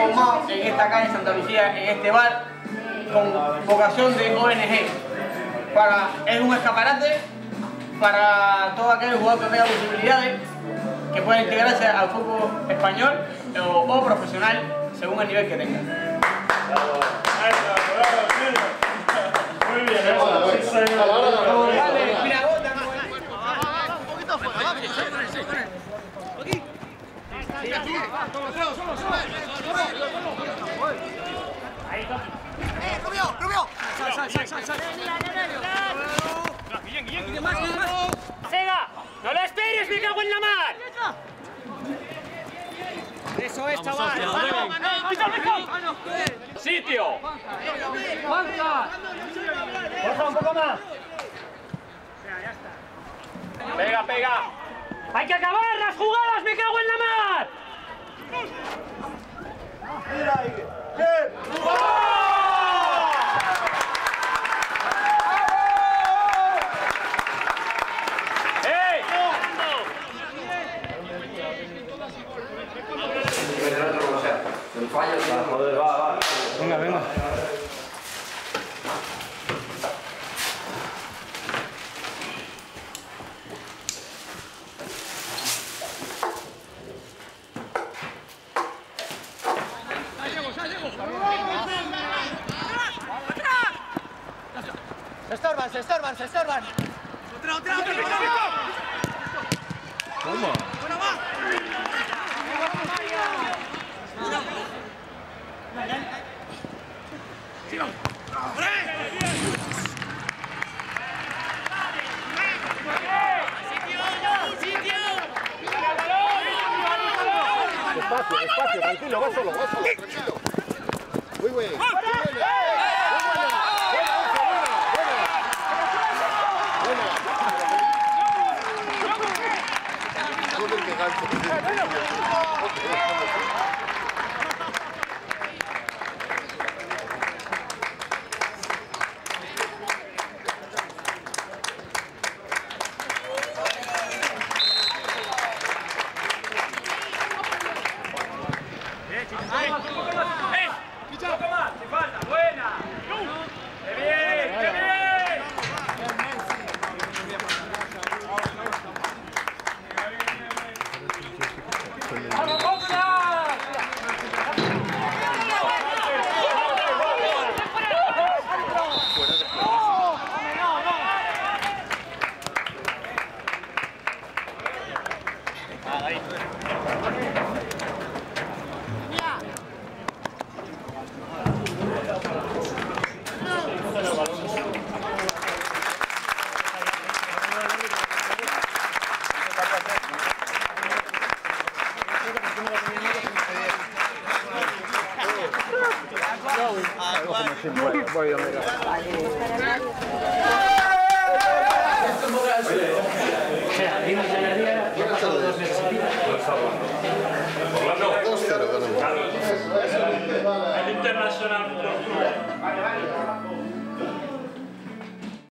formado en esta calle en Santa Lucía, en este bar, con vocación de ONG. Es un escaparate para todo aquel jugador que tenga posibilidades, que pueda integrarse al fútbol español o profesional, según el nivel que tenga. Muy bien, vale, mira, bota, un poquito afuera, aquí. Ahí está. Rubio! Sal. Guillén, más. ¡Sega! ¡No la esperes, me cago en la mar! Eso es, chaval. ¡Sitio! ¡Juanca! ¡Baja un poco más! Pega. ¡Hay que acabar las jugadas! ¡Me cago en la mar! ¡Mira ahí! Joder, va. Venga. Se estorban. Otra. ¿Cómo? Bueno, va. Sí, vamos. Espacio, tranquilo, va solo. Muy bien. Voy a mirar.